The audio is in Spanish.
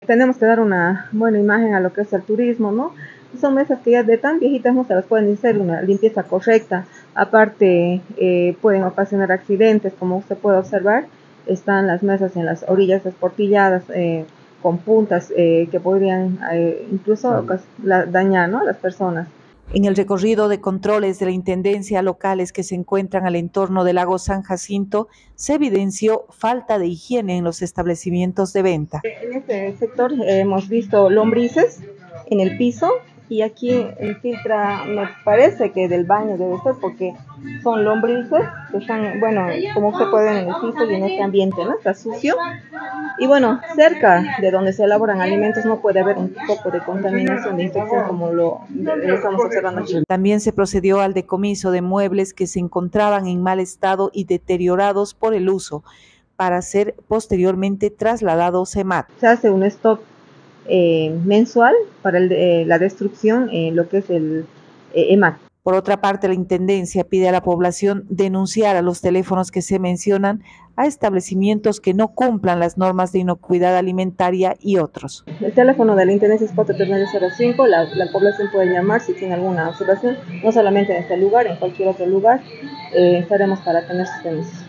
Tenemos que dar una buena imagen a lo que es el turismo, ¿no? Son mesas que ya de tan viejitas no se las pueden hacer una limpieza correcta. Aparte, pueden ocasionar accidentes, como usted puede observar. Están las mesas en las orillas esportilladas, con puntas que podrían incluso dañar, ¿no?, a las personas. En el recorrido de controles de la Intendencia locales que se encuentran al entorno del lago San Jacinto, se evidenció falta de higiene en los establecimientos de venta. En este sector hemos visto lombrices en el piso y aquí filtra, me parece que del baño debe ser, porque son lombrices que están, bueno, como usted puede ver en el piso y en este ambiente, ¿no? Está sucio. Y bueno, cerca de donde se elaboran alimentos no puede haber un poco de contaminación, de infección como lo estamos observando aquí. También se procedió al decomiso de muebles que se encontraban en mal estado y deteriorados por el uso, para ser posteriormente trasladados a EMAT. Se hace un stock mensual para la destrucción en lo que es el EMAT. Por otra parte, la Intendencia pide a la población denunciar a los teléfonos que se mencionan a establecimientos que no cumplan las normas de inocuidad alimentaria y otros. El teléfono de la Intendencia es 43905, la población puede llamar si tiene alguna observación, no solamente en este lugar, en cualquier otro lugar, estaremos para atender sus denuncias.